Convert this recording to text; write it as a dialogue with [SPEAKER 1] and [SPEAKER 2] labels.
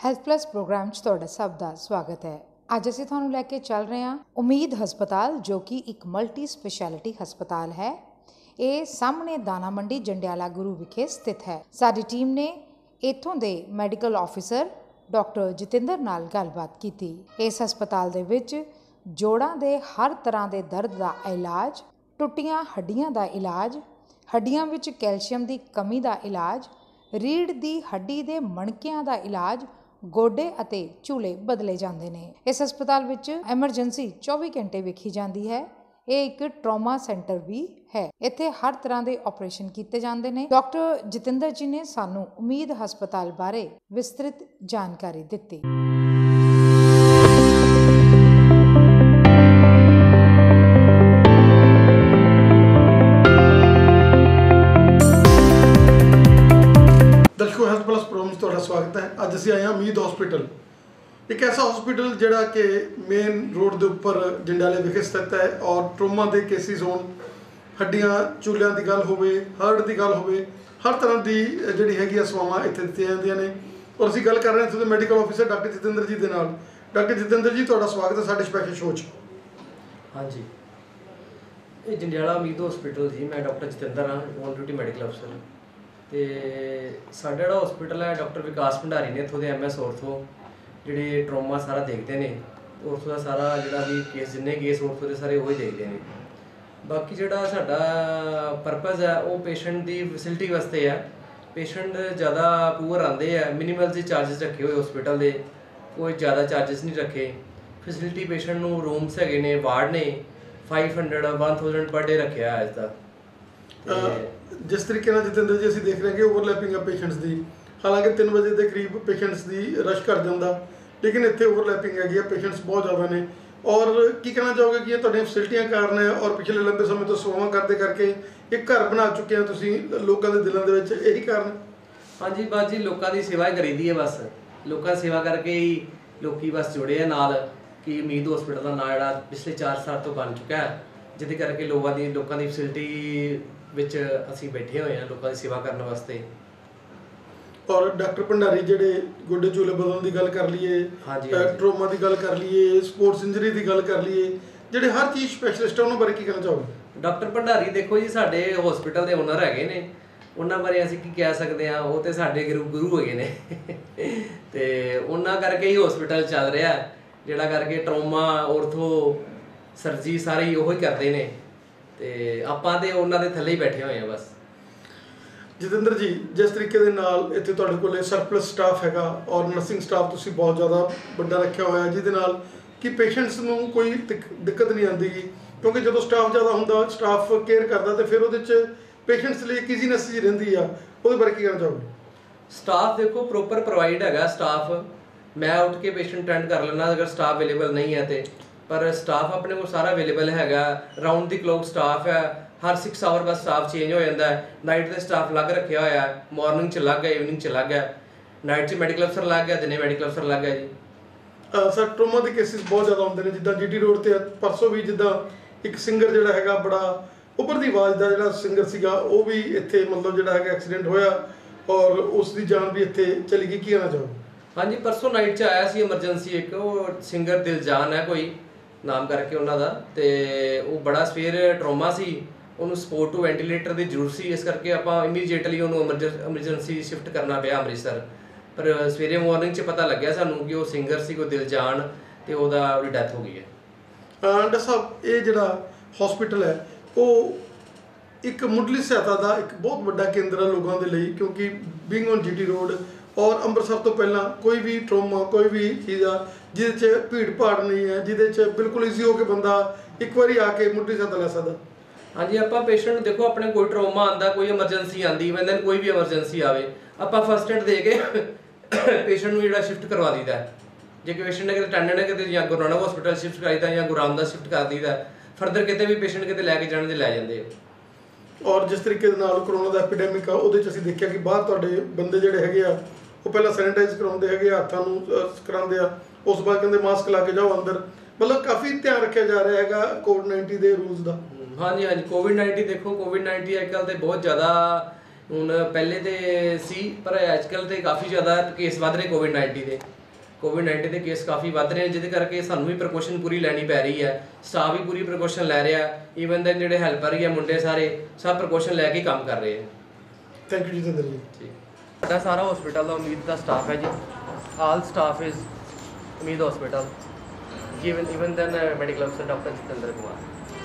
[SPEAKER 1] Health plus programme 'ਚ ਤੁਹਾਡਾ ਸਭ ਦਾ ਸਵਾਗਤ ਹੈ। ਅੱਜ ਅਸੀਂ ਤੁਹਾਨੂੰ ਲੈ ਕੇ ਚੱਲ ਰਹੇ ਹਾਂ ਉਮੀਦ ਹਸਪਤਾਲ, ਜੋ ਕਿ ਇੱਕ ਮਲਟੀ ਸਪੈਸ਼ਲਿਟੀ ਹਸਪਤਾਲ ਹੈ। ਇਹ ਸਾਹਮਣੇ ਦਾਣਾ ਮੰਡੀ ਜੰਡਿਆਲਾ ਗੁਰੂ ਵਿਖੇ ਸਥਿਤ ਹੈ। ਸਾਡੀ ਟੀਮ ਨੇ ਇੱਥੋਂ ਦੇ ਮੈਡੀਕਲ ਆਫਿਸਰ ਡਾਕਟਰ ਜਤਿੰਦਰ ਨਾਲ ਗੱਲਬਾਤ ਕੀਤੀ। ਇਸ ਹਸਪਤਾਲ ਦੇ ਵਿੱਚ ਜੋੜਾਂ ਦੇ ਹਰ ਤਰ੍ਹਾਂ ਦੇ ਦਰਦ ਦਾ ਇਲਾਜ, ਟੁੱਟੀਆਂ ਹੱਡੀਆਂ ਦਾ ਇਲਾਜ, ਹੱਡੀਆਂ ਵਿੱਚ ਕੈਲਸ਼ੀਅਮ ਦੀ ਕਮੀ ਦਾ ਇਲਾਜ, ਰੀੜ੍ਹ ਦੀ ਹੱਡੀ ਦੇ ਮਣਕਿਆਂ ਦਾ ਇਲਾਜ, ਗੋਡੇ ਅਤੇ ਝੂਲੇ ਬਦਲੇ ਜਾਂਦੇ ਨੇ। ਇਸ ਹਸਪਤਾਲ ਵਿੱਚ ਐਮਰਜੈਂਸੀ 24 ਘੰਟੇ ਵੇਖੀ ਜਾਂਦੀ ਹੈ। ਇਹ ਇੱਕ ਟਰਾਮਾ ਸੈਂਟਰ ਵੀ ਹੈ। ਇੱਥੇ ਹਰ ਤਰ੍ਹਾਂ ਦੇ ਆਪਰੇਸ਼ਨ ਕੀਤੇ ਜਾਂਦੇ ਨੇ। ਡਾਕਟਰ ਜਤਿੰਦਰ ਜੀ ਨੇ ਸਾਨੂੰ ਉਮੀਦ ਹਸਪਤਾਲ ਬਾਰੇ ਵਿਸਤ੍ਰਿਤ ਜਾਣਕਾਰੀ ਦਿੱਤੀ।
[SPEAKER 2] ਦਰਸ਼ਕੋ, ਹੈਲਥ ਪਲੱਸ ਪ੍ਰੋਗਰਾਮ 'ਚ ਤੁਹਾਡਾ ਸਵਾਗਤ ਹੈ। ਅੱਜ ਅਸੀਂ ਆਏ ਹਾਂ ਉਮੀਦ ਹਸਪੀਟਲ, ਇੱਕ ਐਸਾ ਹਸਪੀਟਲ ਜਿਹੜਾ ਕਿ ਮੇਨ ਰੋਡ ਦੇ ਉੱਪਰ ਜੰਡਿਆਲੇ ਵਿਖੇ ਸਥਿਤ ਹੈ ਔਰ ਟਰੋਮਾ ਦੇ ਕੇਸਿਸ ਹੋਣ, ਹੱਡੀਆਂ ਚੂਲਿਆਂ ਦੀ ਗੱਲ ਹੋਵੇ, ਹਾਰਟ ਦੀ ਗੱਲ ਹੋਵੇ, ਹਰ ਤਰ੍ਹਾਂ ਦੀ ਜਿਹੜੀ ਹੈਗੀ ਆ ਸੇਵਾਵਾਂ ਇੱਥੇ ਦਿੱਤੀਆਂ ਜਾਂਦੀਆਂ ਨੇ। ਔਰ ਅਸੀਂ ਗੱਲ ਕਰ ਰਹੇ ਹਾਂ ਇੱਥੇ ਦੇ ਮੈਡੀਕਲ ਆਫਿਸਰ ਡਾਕਟਰ ਜਤਿੰਦਰ ਜੀ ਦੇ ਨਾਲ। ਡਾਕਟਰ ਜਤਿੰਦਰ ਜੀ, ਤੁਹਾਡਾ ਸਵਾਗਤ ਹੈ ਸਾਡੇ ਸਪੈਸ਼ਲ ਸ਼ੋਅ 'ਚ।
[SPEAKER 3] ਹਾਂਜੀ, ਇਹ ਜੰਡਿਆਲਾ ਉਮੀਦ ਹਸਪੀਟਲ ਜੀ। ਮੈਂ ਡਾਕਟਰ ਜਤਿੰਦਰ ਹਾਂ, ਔਨ ਡਿਊਟੀ ਮੈਡੀਕਲ ਅਫਸਰ। ਅਤੇ ਸਾਡਾ ਜਿਹੜਾ ਹਸਪੀਟਲ ਹੈ, ਡਾਕਟਰ ਵਿਕਾਸ ਭੰਡਾਰੀ ਨੇ ਇੱਥੋਂ ਦੇ MS ਔਰਥੋ, ਜਿਹੜੇ ਟਰੋਮਾ ਸਾਰਾ ਦੇਖਦੇ ਨੇ। ਔਰਥੋ ਦਾ ਸਾਰਾ ਜਿਹੜਾ ਵੀ ਕੇਸ, ਜਿੰਨੇ ਕੇਸ ਔਰਥੋ ਦੇ ਸਾਰੇ ਉਹ ਹੀ ਦੇਖਦੇ ਨੇ। ਬਾਕੀ ਜਿਹੜਾ ਸਾਡਾ ਪਰਪਜ਼ ਹੈ ਉਹ ਪੇਸ਼ੈਂਟ ਦੀ ਫੈਸਿਲਿਟੀ ਵਾਸਤੇ ਹੈ। ਪੇਸ਼ੈਂਟ ਜ਼ਿਆਦਾ ਪੂਅਰ ਆਉਂਦੇ ਆ, ਮਿਨੀਮਲ ਦੇ ਚਾਰਜਸ ਰੱਖੇ ਹੋਏ ਹਸਪੀਟਲ ਦੇ, ਕੋਈ ਜ਼ਿਆਦਾ ਚਾਰਜਸ ਨਹੀਂ ਰੱਖੇ। ਫੈਸਿਲਿਟੀ ਪੇਸ਼ੈਂਟ ਨੂੰ ਰੂਮਸ ਹੈਗੇ ਨੇ, ਵਾਰਡ ਨੇ, 500-1000 ਪਰ ਡੇ ਰੱਖਿਆ ਅੱਜ ਦਾ।
[SPEAKER 2] ਜਿਸ ਤਰੀਕੇ ਨਾਲ ਜਤਿੰਦਰ ਜੀ ਅਸੀਂ ਦੇਖ ਰਹੇ ਹਾਂ ਕਿ ਓਵਰਲੈਪਿੰਗ ਆ ਪੇਸ਼ੈਂਟਸ ਦੀ। ਹਾਲਾਂਕਿ 3 ਵਜੇ ਦੇ ਕਰੀਬ ਪੇਸ਼ੈਂਟਸ ਦੀ ਰਸ਼ ਘੱਟ ਜਾਂਦਾ, ਲੇਕਿਨ ਇੱਥੇ ਓਵਰਲੈਪਿੰਗ ਹੈਗੀ ਆ, ਪੇਸ਼ੈਂਟਸ ਬਹੁਤ ਜ਼ਿਆਦਾ ਨੇ। ਔਰ ਕੀ ਕਹਿਣਾ ਚਾਹੋਗੇ ਕਿ ਇਹ ਤੁਹਾਡੀਆਂ ਫੈਸਿਲਿਟੀਆਂ ਕਾਰਨ ਹੈ ਔਰ ਪਿਛਲੇ ਲੰਬੇ ਸਮੇਂ ਤੋਂ ਸੇਵਾਵਾਂ ਕਰਦੇ ਕਰਕੇ ਇੱਕ ਘਰ ਬਣਾ ਚੁੱਕੇ ਹੋ ਤੁਸੀਂ ਲੋਕਾਂ ਦੇ ਦਿਲਾਂ ਦੇ ਵਿੱਚ, ਇਹੀ ਕਾਰਨ?
[SPEAKER 3] ਹਾਂਜੀ ਬਸ ਜੀ, ਲੋਕਾਂ ਦੀ ਸੇਵਾ ਹੀ ਕਰੀਦੀ ਹੈ। ਬਸ ਲੋਕਾਂ ਦੀ ਸੇਵਾ ਕਰਕੇ ਹੀ ਲੋਕੀ ਬਸ ਜੁੜੇ ਆ ਨਾਲ, ਕਿ ਉਮੀਦ ਹਸਪੀਟਲ ਦਾ ਨਾਂ ਜਿਹੜਾ ਪਿਛਲੇ 4 ਸਾਲ ਤੋਂ ਬਣ ਚੁੱਕਾ ਹੈ, ਜਿਹਦੇ ਕਰਕੇ ਲੋਕਾਂ ਦੀ ਫੈਸਿਲਿਟੀ ਵਿੱਚ ਅਸੀਂ ਬੈਠੇ ਹੋਏ ਹਾਂ ਲੋਕਾਂ ਦੀ ਸੇਵਾ ਕਰਨ ਵਾਸਤੇ।
[SPEAKER 2] ਔਰ ਡਾਕਟਰ ਭੰਡਾਰੀ ਜਿਹੜੇ ਗੋਡੇ ਝੂਲੇ ਬਦਲਣ ਦੀ ਗੱਲ ਕਰ ਲਈਏ, ਟਰੋਮਾ ਦੀ ਗੱਲ ਕਰ ਲਈਏ, ਸਪੋਰਟਸ ਇੰਜਰੀ ਦੀ ਗੱਲ ਕਰ ਲਈਏ, ਜਿਹੜੇ ਹਰ ਚੀਜ਼ ਸਪੈਸ਼ਲਿਸਟ ਆ, ਉਹਨਾਂ ਬਾਰੇ ਕੀ ਕਹਿਣਾ ਚਾਹੋਗੇ?
[SPEAKER 3] ਡਾਕਟਰ ਭੰਡਾਰੀ ਦੇਖੋ ਜੀ, ਸਾਡੇ ਹਸਪੀਟਲ ਦੇ ਓਨਰ ਹੈਗੇ ਨੇ। ਉਹਨਾਂ ਬਾਰੇ ਅਸੀਂ ਕੀ ਕਹਿ ਸਕਦੇ ਹਾਂ, ਉਹ ਤੇ ਸਾਡੇ ਗੁਰੂ ਹੈਗੇ ਨੇ। ਤੇ ਉਹਨਾਂ ਕਰਕੇ ਹੀ ਹਸਪੀਟਲ ਚੱਲ ਰਿਹਾ, ਜਿਹੜਾ ਕਰਕੇ ਟਰੋਮਾ, ਔਰਥੋ, ਸਰਜਰੀ ਸਾਰੀ ਉਹੀ ਕਰਦੇ ਨੇ। ਤੇ ਆਪਾਂ ਤੇ ਉਹਨਾਂ ਦੇ ਥੱਲੇ ਹੀ ਬੈਠੇ ਹੋਏ ਆ ਬਸ।
[SPEAKER 2] ਜਤਿੰਦਰ ਜੀ, ਜਿਸ ਤਰੀਕੇ ਦੇ ਨਾਲ ਇੱਥੇ ਤੁਹਾਡੇ ਕੋਲ ਸਰਪਲਸ ਸਟਾਫ ਹੈਗਾ ਔਰ ਨਰਸਿੰਗ ਸਟਾਫ ਤੁਸੀਂ ਬਹੁਤ ਜ਼ਿਆਦਾ ਵੱਡਾ ਰੱਖਿਆ ਹੋਇਆ, ਜਿਹਦੇ ਨਾਲ ਕਿ ਪੇਸ਼ੈਂਟਸ ਨੂੰ ਕੋਈ ਦਿੱਕਤ ਨਹੀਂ ਆਉਂਦੀ, ਕਿਉਂਕਿ ਜਦੋਂ ਸਟਾਫ ਜ਼ਿਆਦਾ ਹੁੰਦਾ, ਸਟਾਫ ਕੇਅਰ ਕਰਦਾ, ਤੇ ਫਿਰ ਉਹਦੇ 'ਚ ਪੇਸ਼ੈਂਟਸ ਲਈ ਇੱਕ ਈਜ਼ੀਨੈਸ ਜੀ ਰਹਿੰਦੀ ਆ। ਉਹਦੇ ਬਾਰੇ ਕੀ ਕਹਿਣਾ ਚਾਹੋਗੇ?
[SPEAKER 3] ਸਟਾਫ ਦੇਖੋ ਪ੍ਰੋਪਰ ਪ੍ਰੋਵਾਈਡ ਹੈਗਾ। ਸਟਾਫ ਮੈਂ ਉੱਠ ਕੇ ਪੇਸ਼ੈਂਟ ਅਟੈਂਡ ਕਰ ਲੈਣਾ ਅਗਰ ਸਟਾਫ ਅਵੇਲੇਬਲ ਨਹੀਂ ਹੈ ਤੇ, ਪਰ ਸਟਾਫ ਆਪਣੇ ਕੋਲ ਸਾਰਾ ਅਵੇਲੇਬਲ ਹੈਗਾ। ਰਾਊਂਡ ਦੀ ਕਲੋਕ ਸਟਾਫ ਹੈ, ਹਰ 6 ਆਵਰ ਬਾਅਦ ਸਟਾਫ ਚੇਂਜ ਹੋ ਜਾਂਦਾ ਹੈ। ਨਾਈਟ ਦਾ ਸਟਾਫ ਅਲੱਗ ਰੱਖਿਆ ਹੋਇਆ, ਮਾਰਨਿੰਗ 'ਚ ਅਲੱਗ ਹੈ, ਈਵਨਿੰਗ 'ਚ ਅਲੱਗ ਹੈ, ਨਾਈਟ 'ਚ ਮੈਡੀਕਲ ਅਫਸਰ ਅਲੱਗ ਹੈ, ਦਿਨੇ ਮੈਡੀਕਲ ਅਫਸਰ ਅਲੱਗ ਹੈ ਜੀ।
[SPEAKER 2] ਸਰ, ਟਰੋਮਾ ਦੇ ਕੇਸਿਸ ਬਹੁਤ ਜ਼ਿਆਦਾ ਹੁੰਦੇ ਨੇ, ਜਿੱਦਾਂ GT ਰੋਡ 'ਤੇ ਪਰਸੋਂ ਵੀ ਜਿੱਦਾਂ ਇੱਕ ਸਿੰਗਰ ਜਿਹੜਾ ਹੈਗਾ, ਬੜਾ ਉੱਪਰ ਦੀ ਆਵਾਜ਼ ਦਾ ਜਿਹੜਾ ਸਿੰਗਰ ਸੀਗਾ, ਉਹ ਵੀ ਇੱਥੇ ਮਤਲਬ ਜਿਹੜਾ ਹੈਗਾ ਐਕਸੀਡੈਂਟ ਹੋਇਆ ਔਰ ਉਸ ਦੀ ਜਾਨ ਵੀ ਇੱਥੇ ਚਲੀ ਗਈ। ਕੀ ਕਹਿਣਾ ਚਾਹੋਗੇ? ਹਾਂਜੀ,
[SPEAKER 3] ਪਰਸੋਂ ਨਾਈਟ 'ਚ ਆਇਆ ਸੀ ਐਮਰਜੈਂਸੀ ਇੱਕ, ਉਹ ਸਿੰਗਰ ਦਿਲਜਾਨ ਹੈ ਕੋਈ ਨਾਮ ਕਰਕੇ ਉਹਨਾਂ ਦਾ, ਤੇ ਉਹ ਬੜਾ ਸਵੇਰ ਟਰੋਮਾ ਸੀ, ਉਹਨੂੰ ਸਪੋਰਟ ਟੂ ਵੈਂਟੀਲੇਟਰ ਦੀ ਜ਼ਰੂਰਤ ਸੀ, ਇਸ ਕਰਕੇ ਆਪਾਂ ਇਮੀਡੀਏਟਲੀ ਉਹਨੂੰ ਐਮਰਜੈਂਸੀ ਸ਼ਿਫਟ ਕਰਨਾ ਪਿਆ ਅੰਮ੍ਰਿਤਸਰ। ਪਰ ਸਵੇਰੇ ਮਾਰਨਿੰਗ 'ਚ ਪਤਾ ਲੱਗਿਆ ਸਾਨੂੰ ਕਿ ਉਹ ਸਿੰਗਰ ਸੀ ਕੋਈ ਦਿਲਜਾਨ, ਤੇ ਉਹਦੀ ਡੈਥ ਹੋ ਗਈ ਹੈ।
[SPEAKER 2] ਡਾਕਟਰ ਸਾਹਿਬ, ਇਹ ਜਿਹੜਾ ਹਸਪੀਟਲ ਹੈ ਉਹ ਇੱਕ ਮੁੱਢਲੀ ਸਹਾਇਤਾ ਦਾ ਇੱਕ ਬਹੁਤ ਵੱਡਾ ਕੇਂਦਰ ਹੈ ਲੋਕਾਂ ਦੇ ਲਈ, ਕਿਉਂਕਿ ਬੀਇੰਗ ਔਨ GT ਰੋਡ ਔਰ ਅੰਮ੍ਰਿਤਸਰ ਤੋਂ ਪਹਿਲਾਂ ਕੋਈ ਵੀ ਟਰੋਮਾ, ਕੋਈ ਵੀ ਚੀਜ਼ ਆ ਜਿਹਦੇ 'ਚ ਭੀੜ ਭਾੜ ਨਹੀਂ ਹੈ, ਜਿਹਦੇ 'ਚ ਬਿਲਕੁਲ ਈਜ਼ੀ ਹੋ ਕੇ ਬੰਦਾ ਇੱਕ ਵਾਰੀ ਆ ਕੇ ਮੁੱਢਲੀ ਸਹਾਇਤਾ ਲੈ ਸਕਦਾ।
[SPEAKER 3] ਹਾਂਜੀ, ਆਪਾਂ ਪੇਸ਼ੈਂਟ ਨੂੰ ਦੇਖੋ, ਆਪਣੇ ਕੋਈ ਟਰੋਮਾ ਆਉਂਦਾ, ਕੋਈ ਐਮਰਜੈਂਸੀ ਆਉਂਦੀ, ਵੈਨ ਕੋਈ ਵੀ ਐਮਰਜੈਂਸੀ ਆਵੇ, ਆਪਾਂ ਫਸਟ ਏਡ ਦੇ ਕੇ ਪੇਸ਼ੈਂਟ ਨੂੰ ਜਿਹੜਾ ਸ਼ਿਫਟ ਕਰਵਾ ਦਈਦਾ। ਜੇ ਪੇਸ਼ੈਂਟ ਨੇ ਕਿਤੇ ਟੈਂਡਰ ਨੇ ਕਿਤੇ ਜਾਂ ਗੁਰੂ ਨਾਨਕ ਹਸਪੀਟਲ ਸ਼ਿਫਟ ਕਰਾਈਦਾ ਜਾਂ ਗੁਰੂ ਰਾਮਦਾਸ ਸ਼ਿਫਟ ਕਰ ਦਈਦਾ, ਫਰਦਰ ਕਿਤੇ ਵੀ ਪੇਸ਼ੈਂਟ ਕਿਤੇ ਲੈ ਕੇ ਜਾਣ ਦੇ ਲੈ ਜਾਂਦੇ।
[SPEAKER 2] ਔਰ ਜਿਸ ਤਰੀਕੇ ਦੇ ਨਾਲ ਕਰੋਨਾ ਦਾ ਐਪੀਡੈਮਿਕ ਆ, ਉਹਦੇ 'ਚ ਅਸੀਂ ਦੇਖਿਆ ਕਿ ਬਾਹਰ ਤੁਹਾਡੇ ਬੰਦੇ ਜਿਹੜੇ ਹੈਗੇ ਆ, ਉਹ ਪਹਿਲਾਂ ਸੈਨੀਟਾਈਜ਼ ਕਰਾਉਂਦੇ ਹੈਗੇ, ਹੱਥਾਂ ਨੂੰ ਕਰਾਉਂਦੇ ਆ, ਉਸ ਤੋਂ ਬਾਅਦ ਕਹਿੰਦੇ ਮਾਸਕ ਲਾ ਕੇ ਜਾਓ ਅੰਦਰ। ਮਤਲਬ ਕਾਫੀ ਧਿਆਨ ਰੱਖਿਆ ਜਾ ਰਿਹਾ ਹੈਗਾ COVID-19 ਦੇ ਰੂਲਸ ਦਾ।
[SPEAKER 3] ਹਾਂਜੀ, ਕੋਵਿਡ-19 ਦੇਖੋ, ਕੋਵਿਡ-19 ਅੱਜ ਕੱਲ੍ਹ ਤੇ ਬਹੁਤ ਜ਼ਿਆਦਾ ਹੁਣ ਪਹਿਲੇ ਤੇ ਸੀ ਪਰ ਅੱਜਕੱਲ ਤੇ ਕਾਫੀ ਜ਼ਿਆਦਾ ਕੇਸ ਵੱਧ ਰਹੇ ਕੋਵਿਡ-19 ਦੇ ਕੇਸ ਕਾਫੀ ਵੱਧ ਰਹੇ, ਜਿਹਦੇ ਕਰਕੇ ਸਾਨੂੰ ਵੀ ਪ੍ਰੀਕਾਸ਼ਨ ਪੂਰੀ ਲੈਣੀ ਪੈ ਰਹੀ ਹੈ। ਸਟਾਫ ਵੀ ਪੂਰੀ ਪ੍ਰੀਕਾਸ਼ਨ ਲੈ ਰਿਹਾ, ਈਵਨ ਦੈਨ ਜਿਹੜੇ ਹੈਲਪਰ ਹੀ ਆ ਮੁੰਡੇ ਸਾਰੇ ਸਭ ਪ੍ਰੀਕਾਸ਼ਨ ਲੈ ਕੇ ਕੰਮ ਕਰ ਰਹੇ ਆ।
[SPEAKER 2] ਥੈਂਕ ਯੂ ਜਤਿੰਦਰ ਜੀ।
[SPEAKER 3] ਠੀਕ, ਸਾਡਾ ਸਾਰਾ ਹਸਪੀਟਲ ਦਾ ਉਮੀਦ ਦਾ ਸਟਾਫ ਹੈ ਜੀ। All staff is Umeed hospital, even then medical ਅਫਸਰ ਡਾਕਟਰ ਜਤਿੰਦਰ ਕੁਮਾਰ।